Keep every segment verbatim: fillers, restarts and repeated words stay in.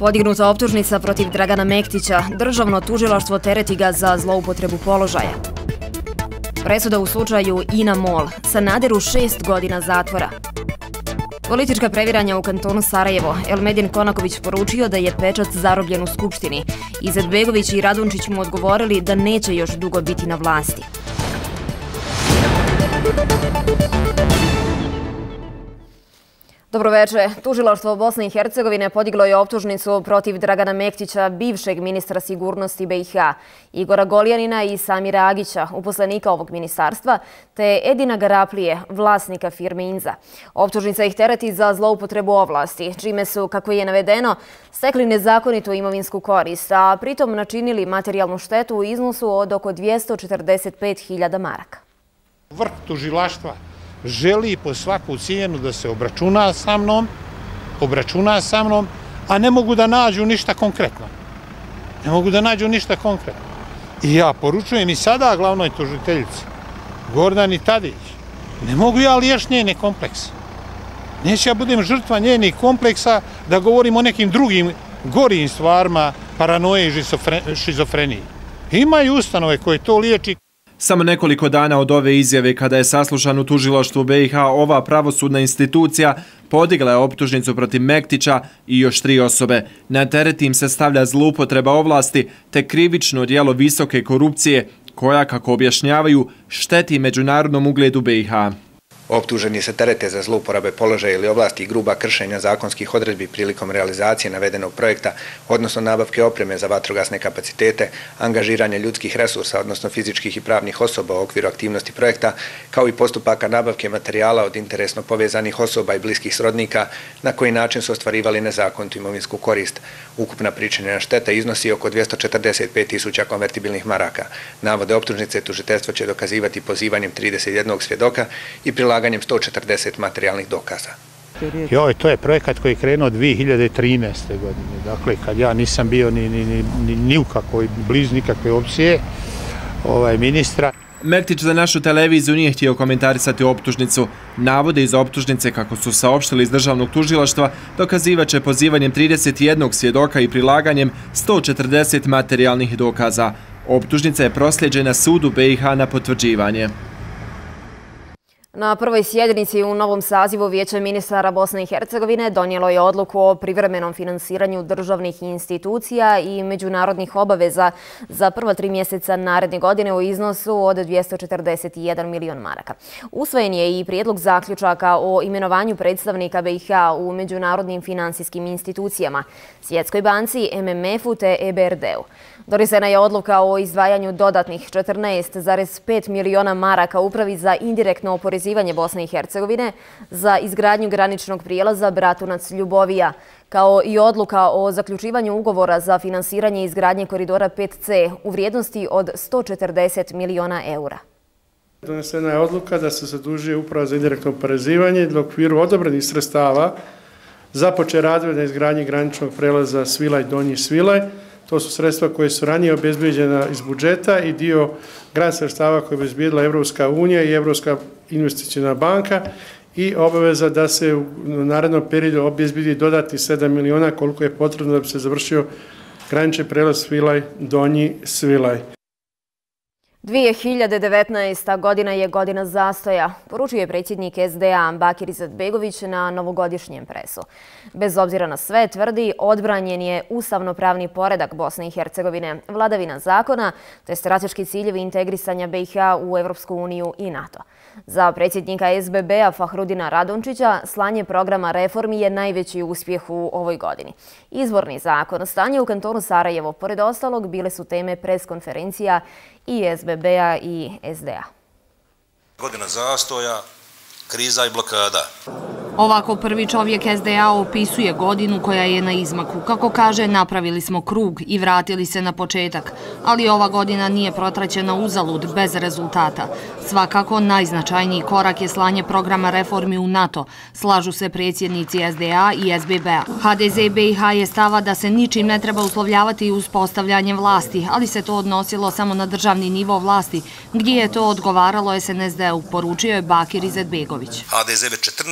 Podignuta optužnica protiv Dragana Mektića, državno tužilaštvo tereti ga za zloupotrebu položaja. Presuda u slučaju Ina Mol, Sanaderu šest godina zatvora. Politička previranja u kantonu Sarajevo, Elmedin Konaković poručio da je pečat zarobljen u Skupštini. Izetbegović i Radunčić mu odgovorili da neće još dugo biti na vlasti. Dobroveče. Tužilaštvo Bosne i Hercegovine podiglo je optužnicu protiv Dragana Mektića, bivšeg ministra sigurnosti B i H, Igora Goljanina i Samira Agića, uposlenika ovog ministarstva, te Edina Garaplije, vlasnika firme Inza. Optužnica ih tereti za zloupotrebu ovlasti, čime su, kako je navedeno, stekli nezakonitu imovinsku korist, a pritom načinili materijalnu štetu u iznosu od oko dvjesto četrdeset pet hiljada maraka. Vrh tužilaštva želi po svaku cijenu da se obračuna sa mnom, obračuna sa mnom, a ne mogu da nađu ništa konkretno. Ne mogu da nađu ništa konkretno. I ja poručujem i sada glavnoj tužiteljici, Gordani Tadić, ne mogu ja liješ njene komplekse. Neće ja budem žrtva njenih kompleksa da govorim o nekim drugim gorijim stvarima, paranoje i šizofreniji. Imaju ustanove koje to liječi. Samo nekoliko dana od ove izjave, kada je saslušan u tužilaštvu B i H, ova pravosudna institucija podigla je optužnicu protiv Mektića i još tri osobe. Na teret im se stavlja zloupotreba ovlasti te krivično djelo visoke korupcije koja, kako objašnjavaju, šteti međunarodnom ugledu B i H. Optuženi se terete za zlouporabe položaja ili ovlasti i gruba kršenja zakonskih odredbi prilikom realizacije navedenog projekta, odnosno nabavke opreme za vatrogasne kapacitete, angažiranje ljudskih resursa, odnosno fizičkih i pravnih osoba u okviru aktivnosti projekta, kao i postupaka nabavke materijala od interesno povezanih osoba i bliskih srodnika, na koji način su ostvarivali nezakonitu imovinsku korist. Ukupna pričinjena šteta iznosi oko dvjesto četrdeset pet tisuća konvertibilnih maraka. Navode optužnice tužiteljstvo će dokazivati pozivanjem trideset jednog svjedoka i prilaganjem sto četrdeset materijalnih dokaza. Joj, to je projekat koji je krenuo dvije hiljade trinaeste. godine. Dakle, kad ja nisam bio ni, ni, ni, ni, ni u kakvoj, blizu nikakve opcije ovaj, ministra. Mektić za našu televiziju nije htio komentarisati optužnicu. Navode iz optužnice, kako su saopštili iz državnog tužilaštva, dokazivaće pozivanjem trideset jednog svjedoka i prilaganjem sto četrdeset materijalnih dokaza. Optužnica je proslijeđena sudu B i H na potvrđivanje. Na prvoj sjednici u novom sazivu Vijeća ministara Bosne i Hercegovine donijelo je odluku o privremenom finansiranju državnih institucija i međunarodnih obaveza za prva tri mjeseca naredne godine u iznosu od dvjesto četrdeset jedan milion maraka. Usvojen je i prijedlog zaključaka o imenovanju predstavnika B i H u međunarodnim finansijskim institucijama, Svjetskoj banci, M M F-u te E B R D-u. Donesena je odluka o izdvajanju dodatnih četrnaest zarez pet miliona maraka Upravi za indirektno oporezivanje Bosne i Hercegovine za izgradnju graničnog prijelaza Bratunac-Ljubovija, kao i odluka o zaključivanju ugovora za finansiranje izgradnje koridora pet C u vrijednosti od sto četrdeset miliona eura. Donesena je odluka da se zadužuje Uprava za indirektno oporezivanje da u okviru odobrenih sredstava započe radove na izgradnji graničnog prijelaza Svilaj-Donji Svilaj. To su sredstva koje su ranije obezbijeđena iz budžeta i dio grant sredstava koje je obezbijedila Evropska unija i Evropska investicijna banka i obaveza da se u narednom periodu obezbijedi dodatni sedam miliona koliko je potrebno da bi se završio granični prijelaz Svilaj-Donji Svilaj. dvije hiljade devetnaesta. godina je godina zastoja, poručio je predsjednik S D A Bakir Izetbegović na novogodišnjem presu. Bez obzira na sve, tvrdi, odbranjen je ustavno-pravni poredak Bosne i Hercegovine, vladavina zakona, te strateški ciljevi integrisanja B i H u Evropsku uniju i NATO. Za predsjednika S B B-a Fahrudina Radunčića slanje programa reformi je najveći uspjeh u ovoj godini. Izborni zakon, stanje u kantonu Sarajevo, pored ostalog, bile su teme preskonferencija i S B B-a i S D A. Godina zastoja, kriza i blokada. Ovako prvi čovjek S D A opisuje godinu koja je na izmaku. Kako kaže, napravili smo krug i vratili se na početak. Ali ova godina nije protraćena uzalud, bez rezultata. Svakako, najznačajniji korak je slanje programa reformi u NATO. Slažu se predsjednici S D A i S B B-a. H D Z B i H je stava da se ničim ne treba uslovljavati uspostavljanje vlasti, ali se to odnosilo samo na državni nivo vlasti, gdje je to odgovaralo S N S D-u, poručio je Bakir Izetbegović. H D Z već četrnaest mjeseci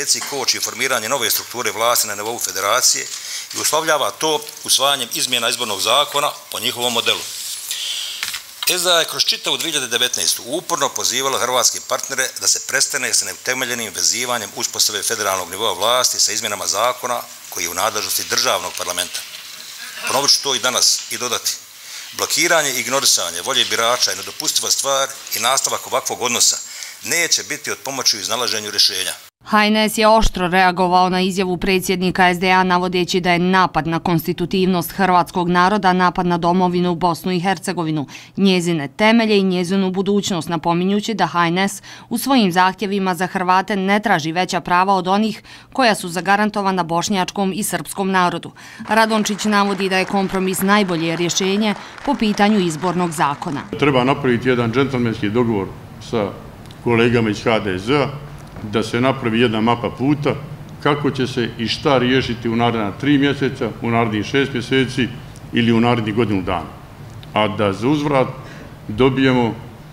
mjeseci koči formiranje nove strukture vlasti na nivou federacije i uslovljava to usvajanjem izmjena izbornog zakona po njihovom modelu. S D A je kroz čitavu dvije hiljade devetnaestu. uporno pozivala hrvatske partnere da se prestane sa neutemeljenim vezivanjem uspostave federalnog nivoa vlasti sa izmjenama zakona koji je u nadležnosti državnog parlamenta. Ponovit ću to i danas i dodati. Blokiranje i ignorisanje volje birača je nedopustiva stvar i nastavak ovakvog odnosa neće biti od pomoći u iznalaženju rješenja. H N S je oštro reagovao na izjavu predsjednika S D A navodeći da je napad na konstitutivnost hrvatskog naroda napad na domovinu Bosnu i Hercegovinu, njezine temelje i njezinu budućnost, napominjući da H N S u svojim zahtjevima za Hrvate ne traži veća prava od onih koja su zagarantovana bošnjačkom i srpskom narodu. Radončić navodi da je kompromis najbolje rješenje po pitanju izbornog zakona. Treba napraviti jedan džentlmenski dogovor sa kolegama iz H D S A da se napravi jedna mapa puta kako će se i šta riješiti u naredna tri mjeseca, u narednih šest mjeseci ili u narednih godinu dana. A da za uzvrat dobijemo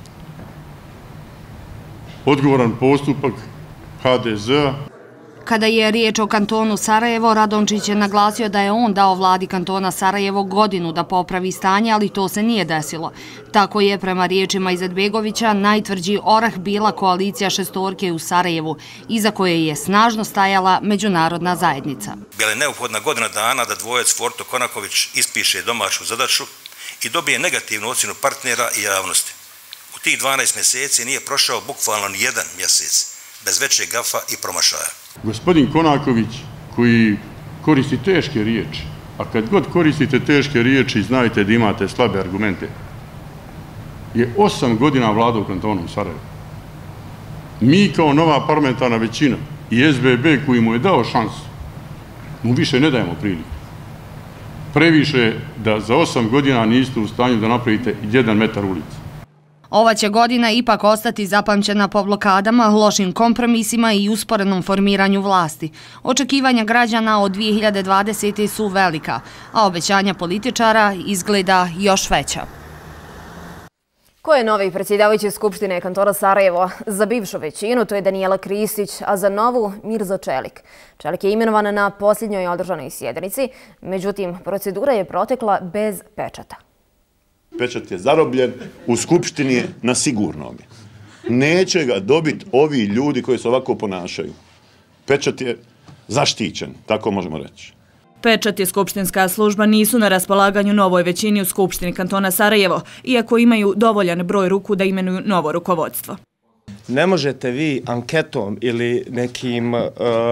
odgovoran postupak H D S A. Kada je riječ o kantonu Sarajevo, Radončić je naglasio da je on dao vladi kantona Sarajevo godinu da popravi stanje, ali to se nije desilo. Tako je, prema riječima Izetbegovića, najtvrđi orah bila koalicija šestorke u Sarajevu, iza koje je snažno stajala međunarodna zajednica. Bila je neophodna godina dana da dvojec Forto Konaković ispiše domaću zadaću i dobije negativnu ocjenu partnera i javnosti. U tih dvanaest mjeseci nije prošao bukvalno ni jedan mjesec bez većeg gafa i promašaja. Gospodin Konaković, koji koristi teške riječi, a kad god koristite teške riječi, znajte da imate slabe argumente, je osam godina vladao kantonom Sarajevo. Mi kao nova parlamentarna većina i S B B koji mu je dao šansu, mu više ne dajemo priliku. Previše da za osam godina niste u stanju da napravite jedan metar ulice. Ova će godina ipak ostati zapamćena po blokadama, lošim kompromisima i usporenom formiranju vlasti. Očekivanja građana od dvije hiljade dvadesete. su velika, a obećanja političara izgleda još veća. Ko je novi predsjedavajući Skupštine kantona Sarajevo? Za bivšu većinu to je Danijela Kristić, a za novu Mirzo Čelik. Čelik je imenovan na posljednjoj održanoj sjednici, međutim, procedura je protekla bez pečata. Pečat je zarobljen u Skupštini na sigurnome. Neće ga dobiti ovi ljudi koji se ovako ponašaju. Pečat je zaštićen, tako možemo reći. Pečat i skupštinska služba nisu na raspolaganju novoj većini u Skupštini kantona Sarajevo, iako imaju dovoljan broj ruku da imenuju novo rukovodstvo. Ne možete vi anketom ili nekim uh,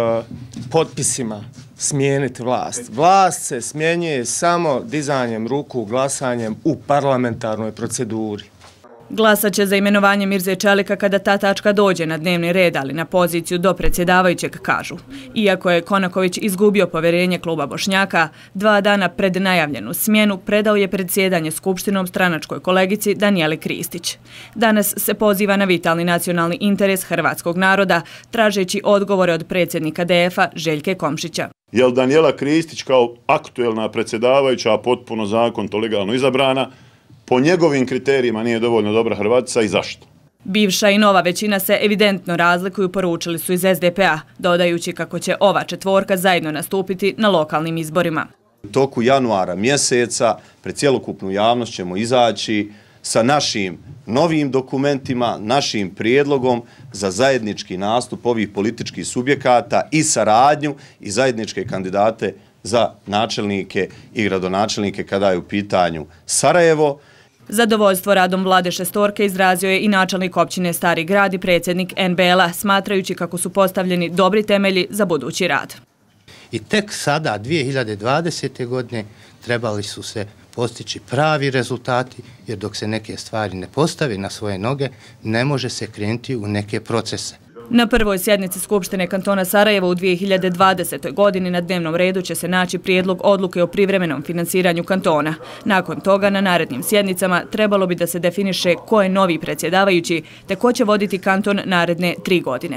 potpisima smijeniti vlast. Vlast se smjenjuje samo dizanjem ruku, glasanjem u parlamentarnoj proceduri. Glasat će za imenovanje Mirze Čelika kada ta tačka dođe na dnevni red, ali na poziciju do predsjedavajućeg, kažu. Iako je Konaković izgubio povjerenje kluba Bošnjaka, dva dana pred najavljenu smjenu predao je predsjedanje Skupštinom stranačkoj kolegici Danijeli Kristić. Danas se poziva na vitalni nacionalni interes hrvatskog naroda, tražeći odgovore od predsjednika D F-a Željke Komšića. Jel Danijela Kristić kao aktuelna predsjedavajuća, potpuno zakonito legalno izabrana, po njegovim kriterijima nije dovoljno dobra Hrvatica i zašto? Bivša i nova većina se evidentno razlikuju, poručili su iz S D P-a, dodajući kako će ova četvorka zajedno nastupiti na lokalnim izborima. U toku januara mjeseca pred cjelokupnu javnost ćemo izaći sa našim novim dokumentima, našim prijedlogom za zajednički nastup ovih političkih subjekata i saradnju i zajedničke kandidate za načelnike i gradonačelnike kada je u pitanju Sarajevo. Zadovoljstvo radom vlade šestorke izrazio je i načelnik općine Stari Grad i predsjednik N B L-a, smatrajući kako su postavljeni dobri temelji za budući rad. I tek sada, dvije hiljade dvadesete. godine, trebali su se postići pravi rezultati, jer dok se neke stvari ne postavi na svoje noge, ne može se krenuti u neke procese. Na prvoj sjednici Skupštine kantona Sarajevo u dvije hiljade dvadesetoj. godini na dnevnom redu će se naći prijedlog odluke o privremenom finansiranju kantona. Nakon toga na narednim sjednicama trebalo bi da se definiše ko je novi predsjedavajući te ko će voditi kanton naredne tri godine.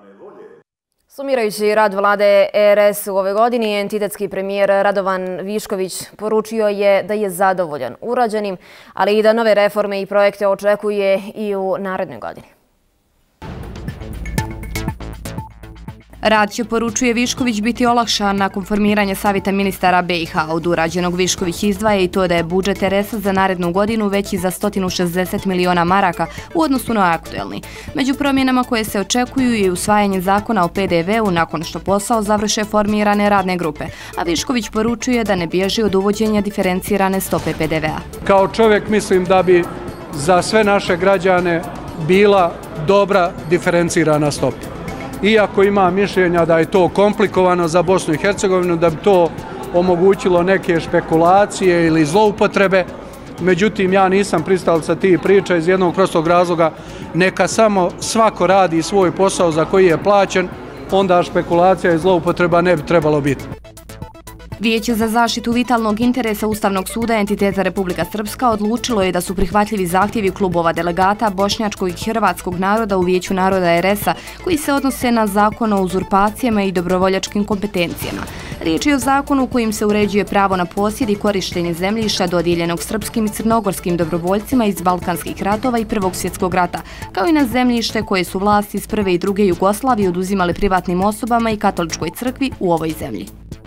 Sumirajući rad vlade R S u ove godini, entitetski premijer Radovan Višković poručio je da je zadovoljan urađenim, ali i da nove reforme i projekte očekuje i u narednoj godini. Rad će, poručuje Višković, biti olakšan nakon formiranja Savjeta ministara B i H. Od urađenog Višković izdvaja i to da je budžet R S a za narednu godinu veći za sto šezdeset miliona maraka u odnosu na aktuelni. Među promjenama koje se očekuju je usvajanje zakona o P D V u nakon što posao završe formirane radne grupe, a Višković poručuje da ne bježi od uvođenja diferencirane stope P D V a. Kao čovjek mislim da bi za sve naše građane bila dobra diferencirana stopa. Iako ima mišljenja da je to komplikovano za Bosnu i Hercegovinu, da bi to omogućilo neke špekulacije ili zloupotrebe, međutim ja nisam pristalica tih priča iz jednog prostog razloga, neka samo svako radi svoj posao za koji je plaćen, onda špekulacija i zloupotreba ne bi trebalo biti. Vijeće za zaštitu vitalnog interesa Ustavnog suda entiteta Republika Srpska odlučilo je da su prihvatljivi zahtjevi klubova delegata bošnjačkog i hrvatskog naroda u Vijeću naroda R S a koji se odnose na zakon o uzurpacijama i dobrovoljačkim kompetencijama. Riječ je o zakonu kojim se uređuje pravo na posjed i korištenje zemljišta dodijeljenog srpskim i crnogorskim dobrovoljcima iz Balkanskih ratova i Prvog svjetskog rata, kao i na zemljište koje su vlasti iz Prve i Druge Jugoslavije oduzimale privatnim osobama i katoličkoj crkvi u ovoj zemlji.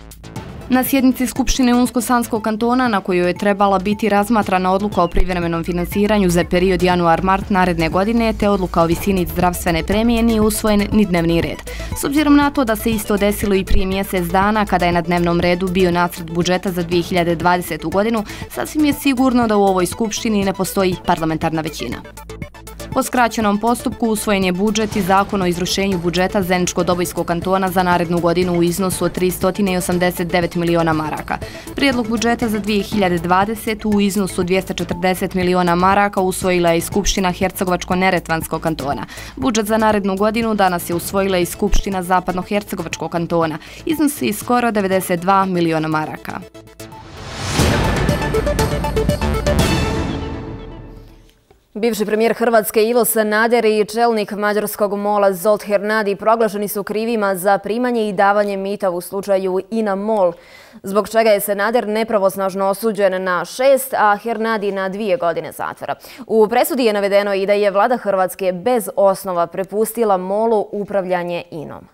Na sjednici Skupštine Unsko-Sanskog kantona, na kojoj je trebala biti razmatrana odluka o privremenom finansiranju za period januar-mart naredne godine, te odluka o visini zdravstvene premije, nije usvojen ni dnevni red. S obzirom na to da se isto desilo i prije mjesec dana, kada je na dnevnom redu bio nacrt budžeta za dvije hiljade dvadesetu. godinu, sasvim je sigurno da u ovoj Skupštini ne postoji parlamentarna većina. Po skraćenom postupku usvojen je budžet i zakon o izvršenju budžeta Zeničko-Dobojskog kantona za narednu godinu u iznosu od tristo osamdeset devet miliona maraka. Prijedlog budžeta za dvije hiljade dvadesetu. u iznosu od dvjesto četrdeset miliona maraka usvojila je i Skupština Hercegovačko-Neretvanskog kantona. Budžet za narednu godinu danas je usvojila i Skupština Zapadno-Hercegovačkog kantona. Iznosi skoro devedeset dva miliona maraka. Bivši premijer Hrvatske Ivo Sanader i čelnik mađarskog mola Zsolt Hernadi proglašeni su krivima za primanje i davanje mita u slučaju INA MOL, zbog čega je Sanader nepravosnažno osuđen na šest, a Hernadi na dvije godine zatvora. U presudi je navedeno i da je vlada Hrvatske bez osnova prepustila MOL-u upravljanje INOM.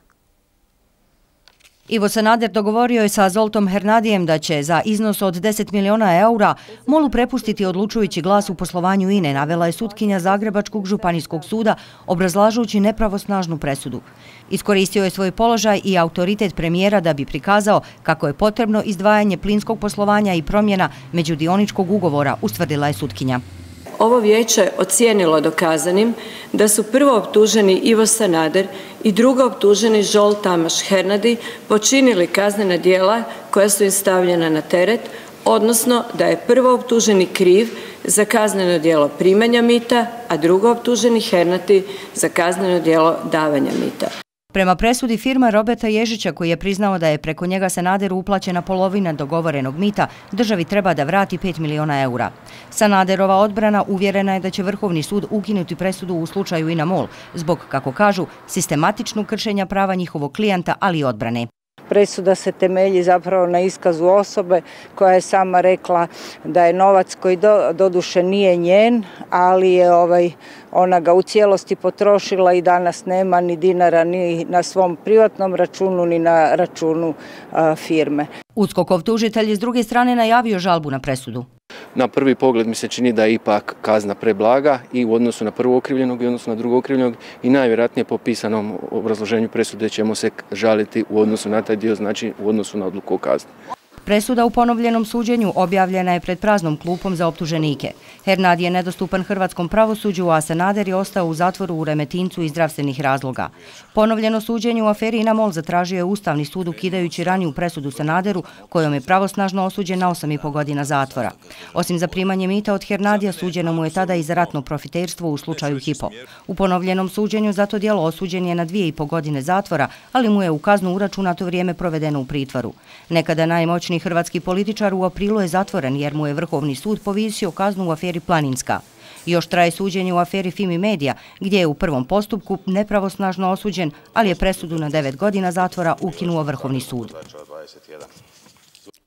Ivo Sanader dogovorio je sa Zsoltom Hernadijem da će za iznos od deset miliona eura MOL-u prepustiti odlučujući glas u poslovanju INE, navela je sutkinja Zagrebačkog županijskog suda, obrazlažući nepravosnažnu presudu. Iskoristio je svoj položaj i autoritet premijera da bi prikazao kako je potrebno izdvajanje plinskog poslovanja i promjena međudioničkog ugovora, ustvrdila je sutkinja. Ovo vijeće ocijenilo dokazanim da su prvo optuženi Ivo Sanader i drugo optuženi Zsolt Tamas Hernadi počinili kaznena djela koja su im stavljena na teret, odnosno da je prvo optuženi kriv za kazneno djelo primanja mita, a drugo optuženi Hernadi za kazneno djelo davanja mita. Prema presudi firma Roberta Ježića, koji je priznao da je preko njega Sanaderu uplaćena polovina dogovorenog mita, državi treba da vrati pet miliona eura. Sanaderova odbrana uvjerena je da će Vrhovni sud ukinuti presudu u slučaju INA MOL, zbog, kako kažu, sistematičnog kršenja prava njihovog klijenta, ali i odbrane. Presuda se temelji zapravo na iskazu osobe koja je sama rekla da je novac koji do, doduše nije njen, ali je ovaj, ona ga u cijelosti potrošila i danas nema ni dinara ni na svom privatnom računu ni na računu a, firme. USKOK-ov tužitelj je s druge strane najavio žalbu na presudu. Na prvi pogled mi se čini da je ipak kazna preblaga i u odnosu na prvo okrivljenog i u odnosu na drugo okrivljenog i najvjerojatnije po pisanom obrazloženju presude ćemo se žaliti u odnosu na taj dio, znači u odnosu na odluku o kazni. Presuda u ponovljenom suđenju objavljena je pred praznom klupom za optuženike. Hernadi je nedostupan hrvatskom pravosuđu, a Sanader je ostao u zatvoru u Remetincu iz zdravstvenih razloga. Ponovljeno suđenje u aferi INA MOL zatražio je Ustavni sud ukidajući raniju presudu Sanaderu, kojom je pravosnažno osuđen na osam i po godina zatvora. Osim za primanje mita od Hernadija, suđeno mu je tada i za ratno profiterstvo u slučaju Hypo. U ponovljenom suđenju za to djelo osuđen je na dvije i po godine zatvora, ali mu je u kaznu uračunato vrijeme provedeno u pritvoru. Nekada najmoćniji hrvatski političar u aprilu je zatvoren jer mu je Vrhovni sud povisio kaznu u aferi Planinska. Još traje suđenje u aferi Fimi Media, gdje je u prvom postupku nepravosnažno osuđen, ali je presudu na devet godina zatvora ukinuo Vrhovni sud.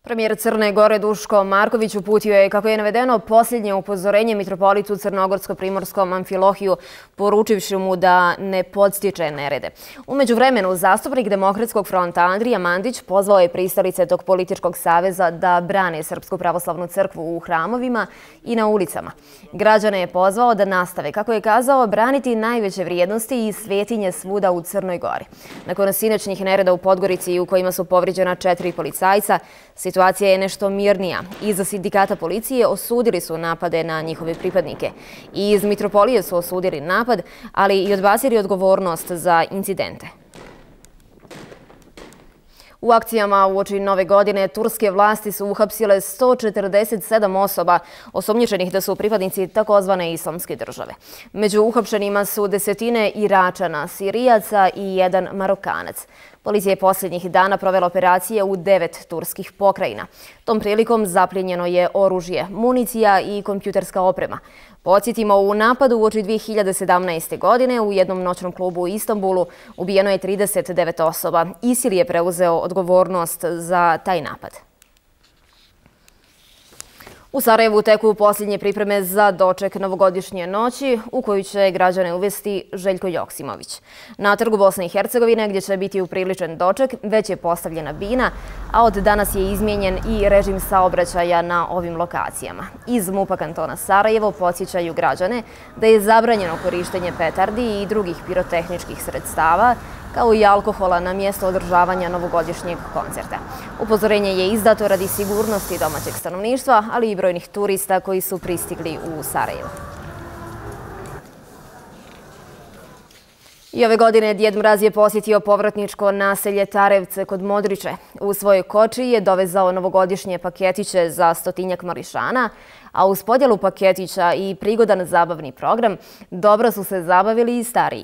Premijer Crne Gore Duško Marković uputio je, kako je navedeno, posljednje upozorenje mitropolitu Crnogorsko-Primorskom Amfilohiju, poručivši mu da ne podstiče nerede. U međuvremenu, zastupnik Demokratskog fronta Andrija Mandić pozvao je pristalice tog političkog saveza da brane Srpsku pravoslavnu crkvu u hramovima i na ulicama. Građane je pozvao da nastave, kako je kazao, braniti najveće vrijednosti i svetinje svuda u Crnoj Gori. Nakon sinoćnih nereda u Podgorici u kojima su povrijeđena četiri policajca, situacija je nešto mirnija. Iz sindikata policije osudili su napade na njihove pripadnike. I iz mitropolije su osudili napad, ali i odbacili odgovornost za incidente. U akcijama uoči nove godine turske vlasti su uhapsile sto četrdeset sedam osoba osumnjičenih da su pripadnici takozvane islamske države. Među uhapšenima su desetine Iračana, Sirijaca i jedan Marokanac. Policija je posljednjih dana provela operacije u devet turskih pokrajina. Tom prilikom zapljenjeno je oružje, municija i kompjuterska oprema. Podsjetimo, u napadu uoči dvije hiljade sedamnaeste. godine u jednom noćnom klubu u Istanbulu ubijeno je trideset devet osoba. ISIL je preuzeo odgovornost za taj napad. U Sarajevu teku posljednje pripreme za doček novogodišnje noći u koju će građane uvesti Željko Joksimović. Na trgu Bosne i Hercegovine, gdje će biti upriličen doček, već je postavljena bina, a od danas je izmijenjen i režim saobraćaja na ovim lokacijama. Iz MUP-a kantona Sarajevo podsjećaju građane da je zabranjeno korištenje petardi i drugih pirotehničkih sredstava, kao i alkohola na mjesto održavanja novogodišnjeg koncerta. Upozorenje je izdato radi sigurnosti domaćeg stanovništva, ali i brojnih turista koji su pristigli u Sarajevo. I ove godine Djed Mraz je posjetio povratničko naselje Tarevce kod Modriče. U svojoj koči je dovezao novogodišnje paketiće za stotinjak mališana, a uz podjelu paketića i prigodan zabavni program dobro su se zabavili i stariji.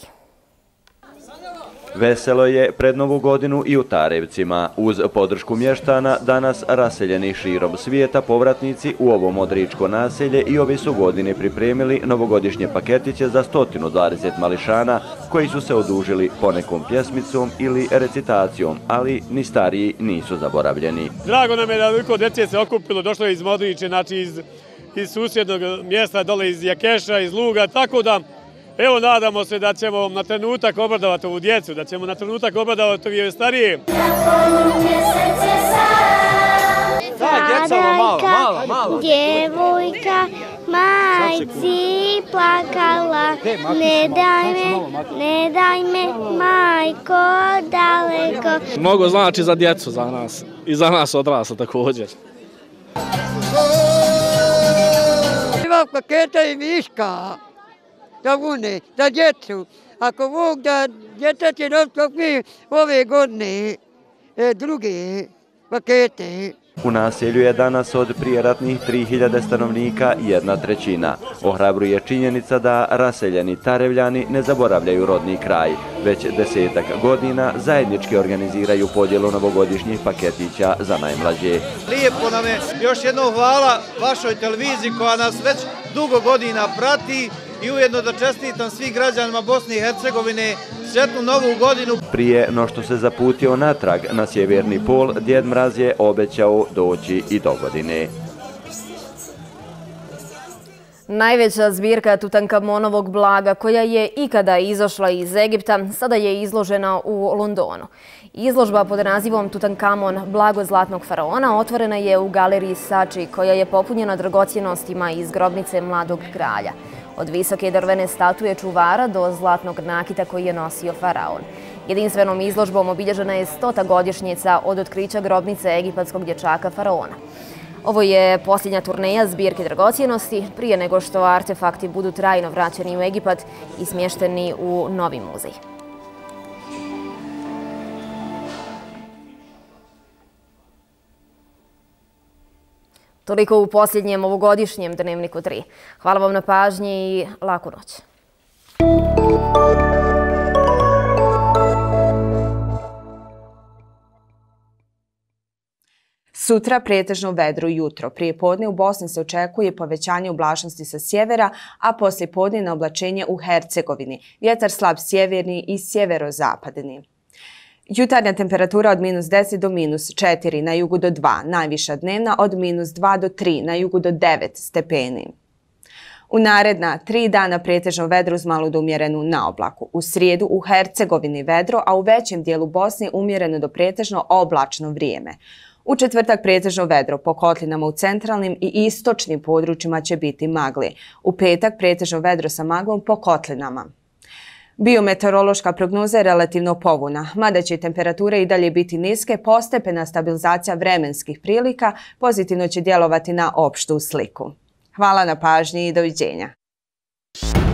Veselo je pred Novu godinu i u Tarevcima. Uz podršku mještana, danas raseljeni širom svijeta povratnici u ovo modričko naselje i ove su godine pripremili novogodišnje paketiće za sto dvadeset mališana koji su se odužili ponekom pjesmicom ili recitacijom, ali ni stariji nisu zaboravljeni. Drago nam je da veliko djece se okupilo, došlo je iz Modriče, znači iz, iz susjednog mjesta, dole iz Jakeša, iz Luga, tako da evo, nadamo se da ćemo na trenutak obradovati ovu djecu, da ćemo na trenutak obradovati ove starije. Starajka, djevojka, majci plakala, ne daj me, ne daj me, majko, daleko. Mnogo znači za djecu, za nas i za nas odrasla također. Ima paketa i viška. Da vune, za djecu. Ako Bog da djeca će nositi ove godine e, druge pakete. U naselju je danas od prijeratnih tri hiljade stanovnika jedna trećina. Ohrabruje činjenica da raseljeni Tarevljani ne zaboravljaju rodni kraj. Već desetak godina zajednički organiziraju podjelu novogodišnjih paketića za najmlađe. Lijepo nam je, još jednom hvala vašoj televiziji koja nas već dugo godina prati i ujedno da čestitam svih građanima Bosne i Hercegovine sretnu novu godinu. Prije no što se zaputio natrag na sjeverni pol, Djed Mraz je obećao doći i do godine. Najveća zbirka Tutankamonovog blaga koja je ikada izašla iz Egipta sada je izložena u Londonu. Izložba pod nazivom Tutankamon, blago zlatnog faraona, otvorena je u galeriji Sači koja je popunjena dragocjenostima iz grobnice mladog kralja. Od visoke drvene statue čuvara do zlatnog nakita koji je nosio faraon. Jedinstvenom izložbom obilježena je stota godišnjica od otkrića grobnice egipatskog dječaka faraona. Ovo je posljednja turneja zbirke dragocjenosti prije nego što artefakti budu trajno vraćeni u Egipat i smješteni u novi muzej. Toliko u posljednjem ovogodišnjem Dnevniku tri. Hvala vam na pažnji i laku noć. Sutra pretežno vedro jutro. Prije podne u Bosni se očekuje povećanje oblačnosti sa sjevera, a poslije podne na oblačenje u Hercegovini. Vjetar slab sjeverni i sjeverozapadni. Jutarnja temperatura od minus deset do minus četiri, na jugu do dva, najviša dnevna od minus dva do tri, na jugu do devet stepeni. U naredna tri dana pretežno vedro uz malu do umjerenu na oblaku. U srijedu u Hercegovini vedro, a u većem dijelu Bosne umjereno do pretežno oblačno vrijeme. U četvrtak pretežno vedro, po kotlinama u centralnim i istočnim područjima će biti magli. U petak pretežno vedro sa maglom po kotlinama. Biometeorološka prognoza je relativno povoljna, mada će temperature i dalje biti niske, postepena stabilizacija vremenskih prilika pozitivno će djelovati na opštu sliku. Hvala na pažnji i doviđenja.